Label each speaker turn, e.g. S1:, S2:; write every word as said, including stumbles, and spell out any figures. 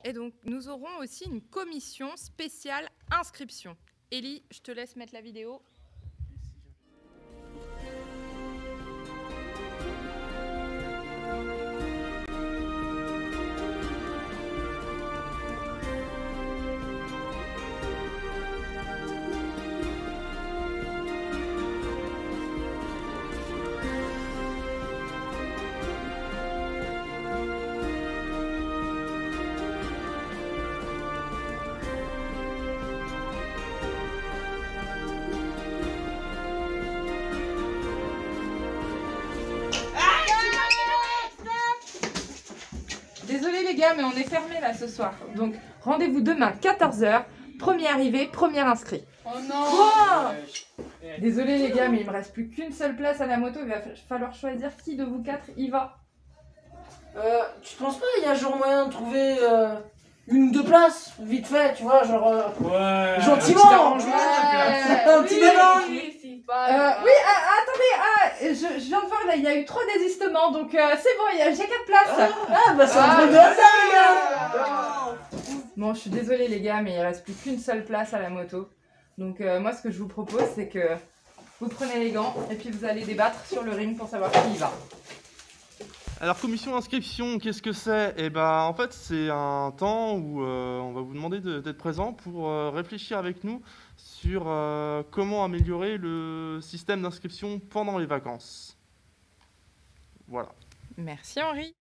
S1: Et donc, nous aurons aussi une commission spéciale inscription. Élie, je te laisse mettre la vidéo. Désolé les gars, mais on est fermé là ce soir. Donc rendez-vous demain quatorze heures. Premier arrivé, premier inscrit.
S2: Oh non
S1: Oh Désolé les gars, mais il me reste plus qu'une seule place à la moto. Il va falloir choisir qui de vous quatre y va.
S3: Euh, tu penses pas il y a genre moyen de trouver euh, une ou deux places, vite fait, tu vois, genre... Euh,
S4: ouais
S3: gentiment.
S4: Un petit arrangement
S3: Ouais.
S4: de place.
S3: Un petit débat.
S1: Euh, oui, ah, attendez, ah, je, je viens de voir là, il y a eu trois désistements, donc euh, c'est bon, il y a- j'ai quatre places.
S3: Ah bah c'est un truc de hasard les gars.
S1: Bon, je suis désolée les gars, mais il reste plus qu'une seule place à la moto. Donc euh, moi, ce que je vous propose, c'est que vous prenez les gants et puis vous allez débattre sur le ring pour savoir qui y va.
S5: Alors commission d'inscription, qu'est-ce que c'est? Eh ben en fait c'est un temps où euh, on va vous demander d'être présent pour euh, réfléchir avec nous sur euh, comment améliorer le système d'inscription pendant les vacances. Voilà.
S1: Merci Henri.